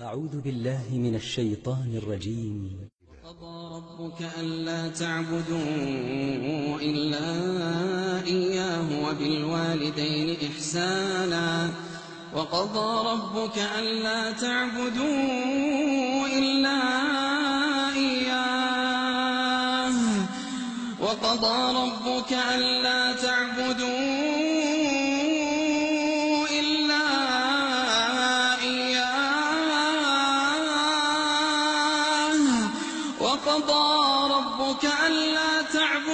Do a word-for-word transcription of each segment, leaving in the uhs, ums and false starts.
أعوذ بالله من الشيطان الرجيم. وقضى ربك ألا تعبدوا إلا إياه وبالوالدين إحسانا وقضى ربك ألا تعبدوا إلا إياه وقضى ربك ألا تعبدوا وقضى ربك ألا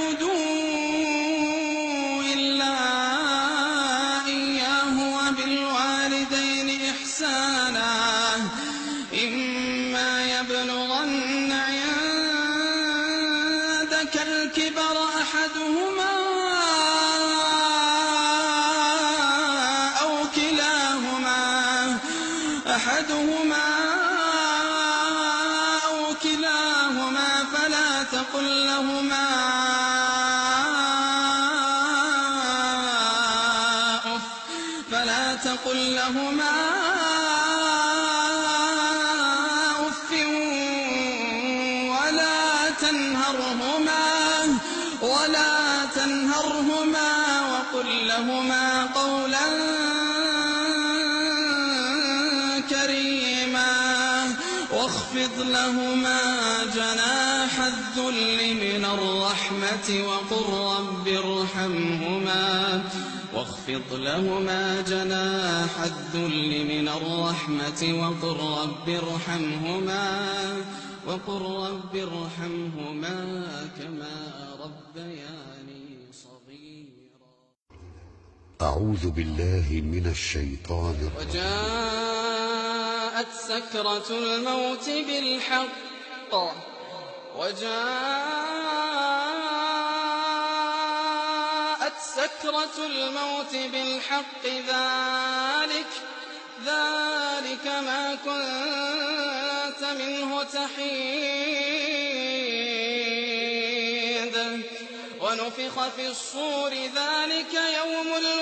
تعبدوا إلا إياه وبالوالدين إحسانا إما يبلغن عندك الكبر أحدهما أو كلاهما أحدهما فلا تقل لهما أف فلا تقل لهما أف ولا تنهرهما ولا تنهرهما وقل لهما قولا كريما واخفض لهما جناح الذل من الرحمة وقل رب ارحمهما واخفض لهما جناح الذل من الرحمة وقل رب ارحمهما وقل رب ارحمهما كما ربياني صغيرا. أعوذ بالله من الشيطان الرجيم. وجاءت سكرة الموت بالحق وجاءت سكرة الموت بالحق ذلك ذلك ما كنت منه تحيد ونفخ في الصور ذلك يوم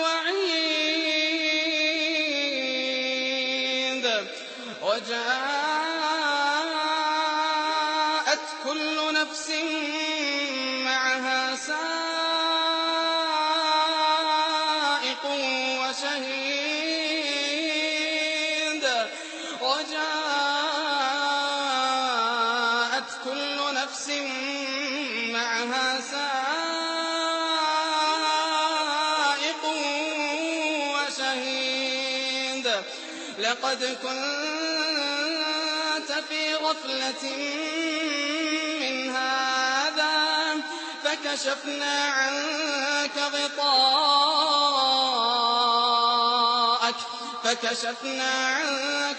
الوعيد وجاءت كل نفس معها سائق وشهيد وجاءت كل نفس معها سائق وشهيد لقد كنت في غفلة من هذا فكشفنا عنك غطاءك فكشفنا عنك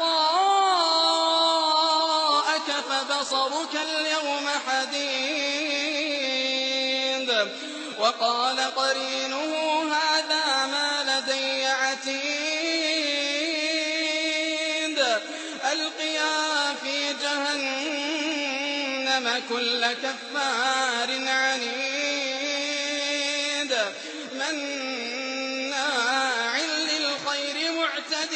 غطاءك فبصرك اليوم حديد وقال قرينه هذا ما لدي عتيد ألقيا في جهنم كل كفار عنيد مناع للخير معتد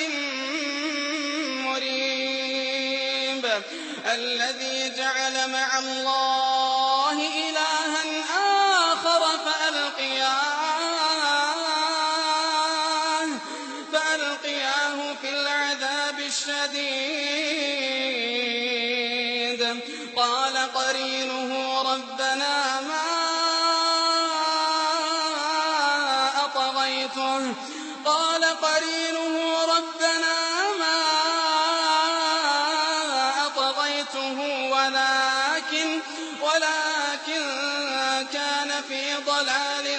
مريب الذي جعل مع الله إلها آخر فألقياه فألقياه في العذاب الشديد قال قرينه ربنا ما أطغيته قال قرينه ربنا ما أطغيته ولكن ولكن كان في ضلال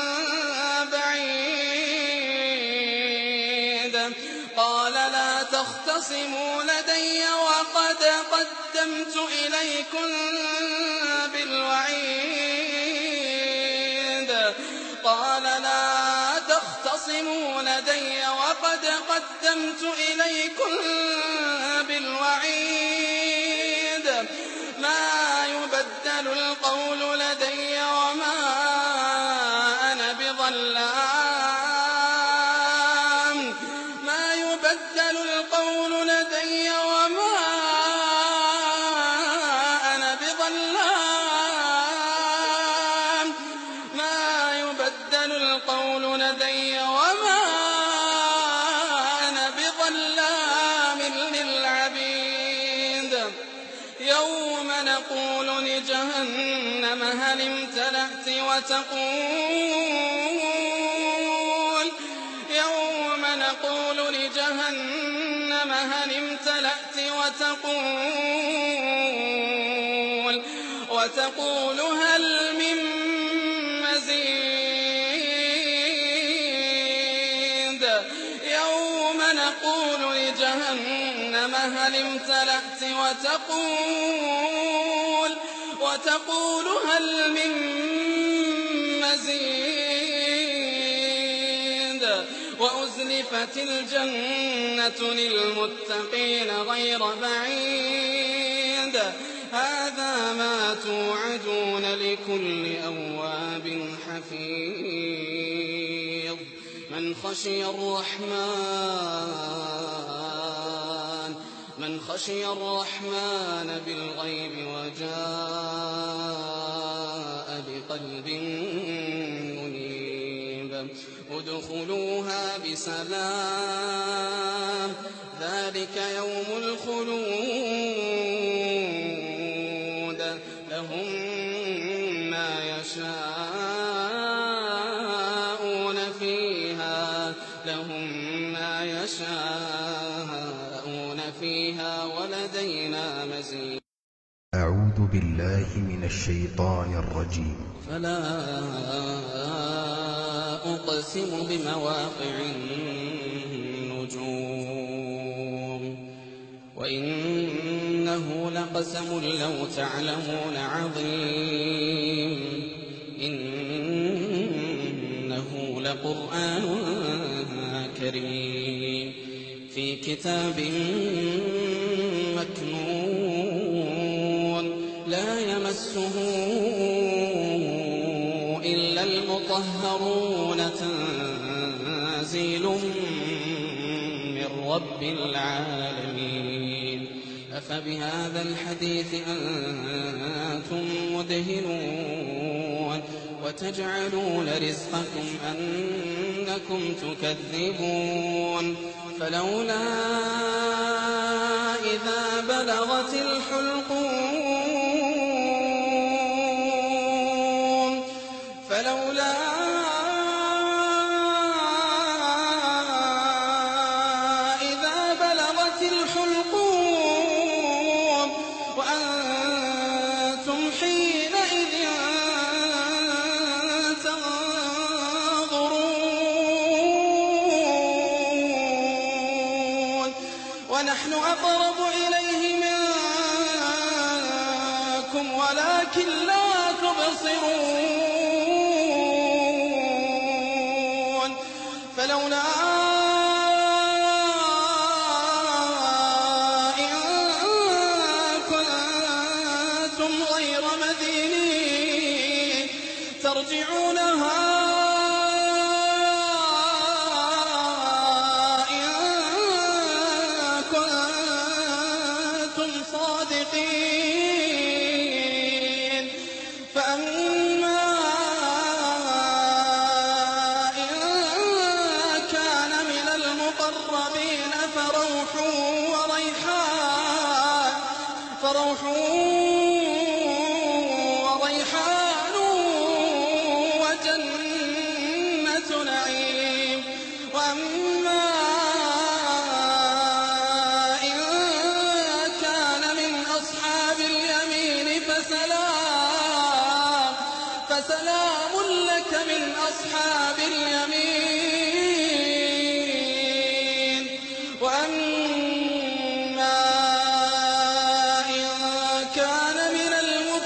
بعيد قال لا تختصموا لدي وقد قدمت إليكم بالوعيد قال لا تختصموا لدي وقد قدمت إليكم بالوعيد ما يبدل القول لدي وما أنا بظلام ما يبدل القول لدي وما يوم نقول لجهنم هل امتلأت وتقول يوم نقول لجهنم هل امتلأت وتقول وتقول هل من مزيد يوم نقول لجهنم هل امتلأت وتقول وتقول هل من مزيد وأزلفت الجنة للمتقين غير بعيد هذا ما توعدون لكل أواب حفيظ من خشي الرحمن من خشي الرحمن بالغيب وجاء بقلب منيب ادخلوها بسلام ذلك يوم الخلود لهم ما يشاءون فيها لهم ما يشاءون فيها ولدينا مزيد. أعوذ بالله من الشيطان الرجيم. فلا أقسم بمواقع النجوم وإنه لقسم لو تعلمون عظيم إنه لقرآن كريم في كتاب مكنون لا يمسه إلا المطهرون تنزيل من رب العالمين أفبهذا الحديث أنتم مدهنون وتجعلون رزقكم أنكم تكذبون فلولا إذا بلغت الحلقوم فلولا إذا بلغت الحلقوم وأنتم حينئذ تنظرون ونحن أقرب إليه منكم ولكن لا تبصرون فلولا إن كنتم غير مدينين ترجعونها إن كنتم صادقين فأما إن كان من المقربين فروح وريحان فروح وريحان وجنة نعيم وأما إن كان من أصحاب اليمين فسلام فسلام لك من أصحاب اليمين وأما إن كان من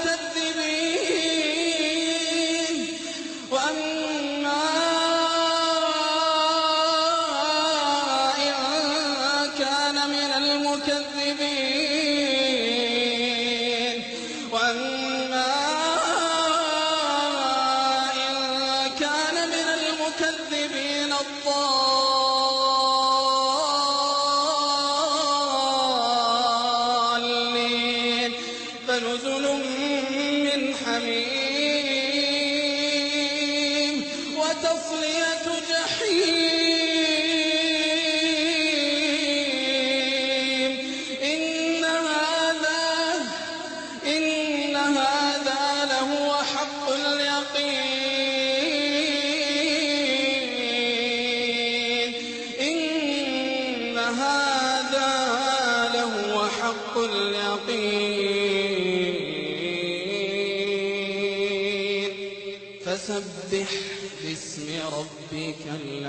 المكذبين وأما إن كان من المكذبين وأما إن كان من المكذبين الضالين فنزل من حميم وتصلية جحيم إن هذا حق اليقين فسبح باسم ربك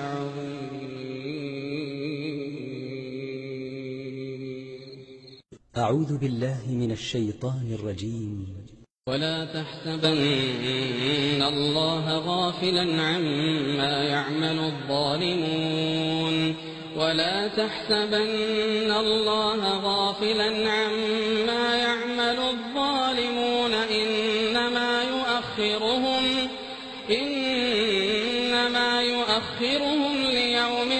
العظيم. أعوذ بالله من الشيطان الرجيم. ولا تحسبن الله غافلا عما يعمل الظالمون ولا تحسبن الله غافلا عما يعمل الظالمون إنما يؤخرهم إنما يؤخرهم ليوم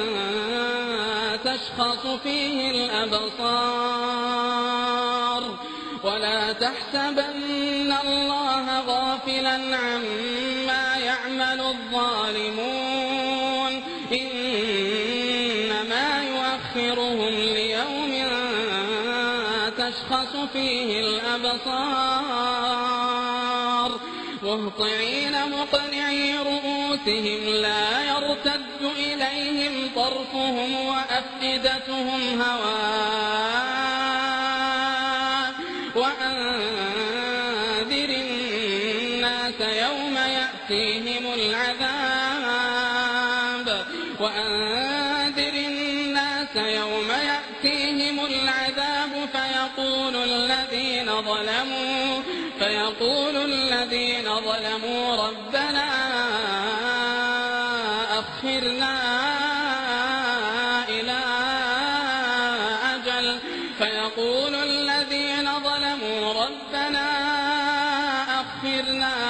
تشخص فيه الأبصار ولا تحسبن الله غافلا عما يعمل الظالمون إنما يؤخرهم ليوم تشخص فيه الأبصار مهطعين مقنعي رؤوسهم لا يرتد إليهم طرفهم وأفئدتهم هواء وأنذر الناس يوم يأتيهم العذاب وأنذر الناس يوم يأتيهم العذاب فيقول الذين ظلموا فيقول الذين ظلموا ربنا أخرنا إلى أجل فيقول الذين ظلموا ربنا أخرنا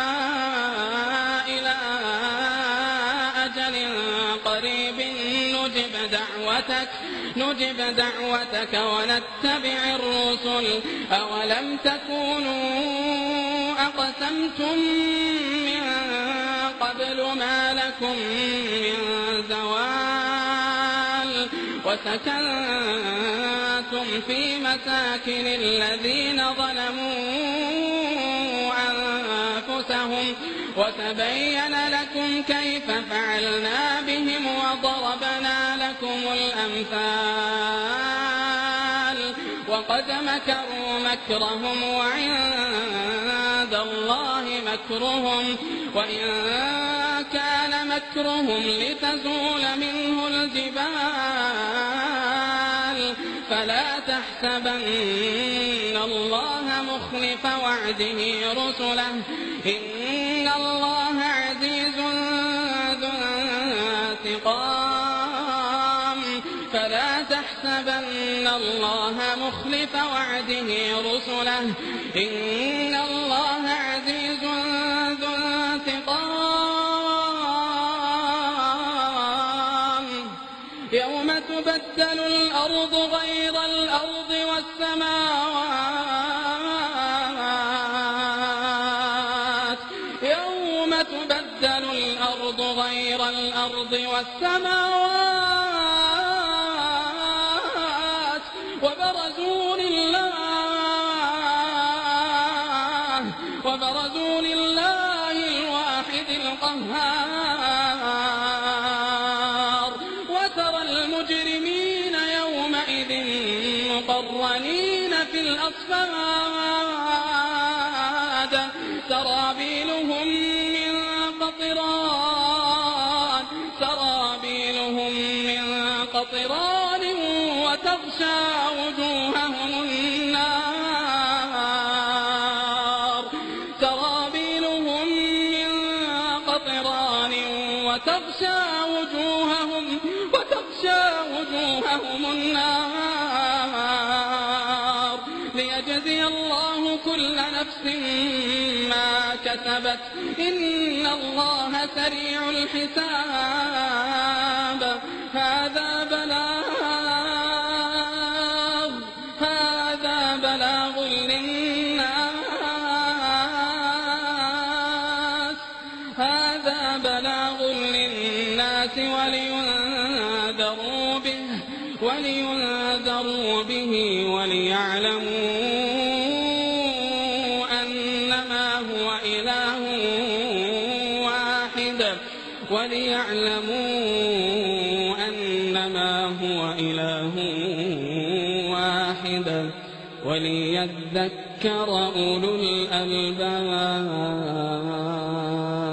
إلى أجل قريب نجب دعوتك نجب دعوتك ونتبع الرسل أولم تكونوا أقسمتم من قبل ما لكم من زوال وسكنتم في مساكن الذين ظلموا أنفسهم وتبين لكم كيف فعلنا بهم وضربنا لكم الأمثال وقد مكروا مكرهم وعند الله مكرهم وإن كان مكرهم لتزول منه الجبال فلا تحسبن الله مخلف وعده رسله إن الله عزيز ذو انتقام فلا تحسبن الله مخلف وعده رسله إن الله عزيز ذو انتقام يوم تبدل الأرض غير الأرض والسماوات يوم تبدل الأرض غير الأرض والسماوات وبرزوا لله وبرزوا لله الواحد القهار وترى المجرمين يومئذ مقرنين في الأصفاد سرابيلهم من قطران سرابيلهم من قطران وتغشى وجوههم النار سرابيلهم من قطران وتغشى وجوههم وتغشى وجوههم النار ليجزي الله كل نفس ما كسبت إن الله سريع الحساب هذا بلاغ هذا بلاغ للناس هذا بلاغ للناس ولينذروا به ولينذروا به وليعلموا أنما هو إله واحد وليعلموا أنما هو إله واحد واحدة وليذكر أولو الألباب.